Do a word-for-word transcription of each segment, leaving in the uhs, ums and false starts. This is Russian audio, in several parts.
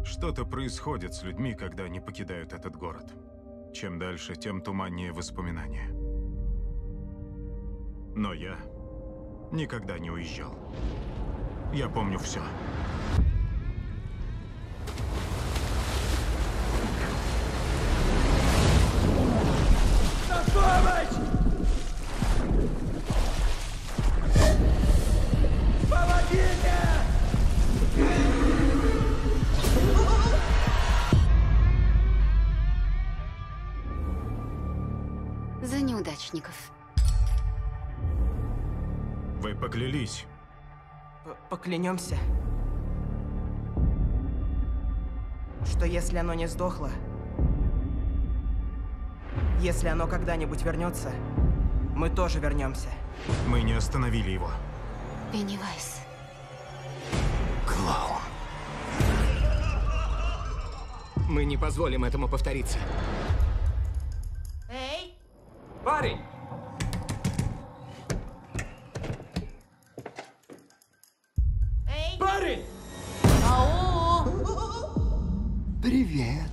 Что-то происходит с людьми, когда они покидают этот город. Чем дальше, тем туманнее воспоминания. Но я никогда не уезжал. Я помню все. На помощь! Помогите! За неудачников. Вы поклялись. П- Поклянемся, что если оно не сдохло, если оно когда-нибудь вернется, мы тоже вернемся. Мы не остановили его. Пеннивайз. Клоун. Мы не позволим этому повториться. Эй! Парень! Эй! Парень! Ау! Привет.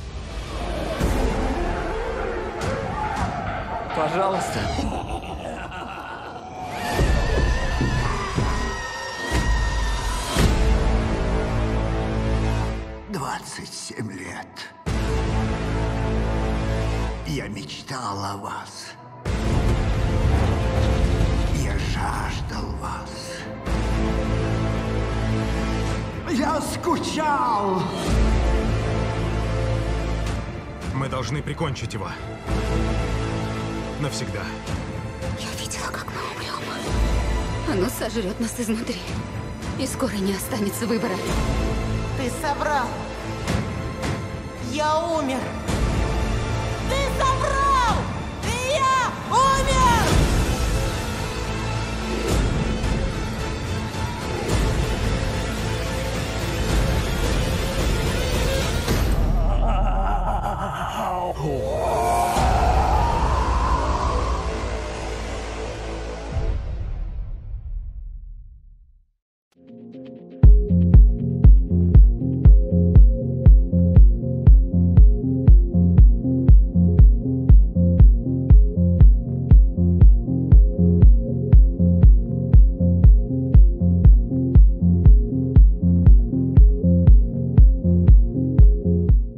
Пожалуйста. двадцать семь лет. Я мечтал о вас. Я жаждал вас. Я скучал. Мы должны прикончить его. Навсегда. Я видела, как мы умрем. Оно сожрет нас изнутри. И скоро не останется выбора. Ты соврал! Я умер! Ты соврал!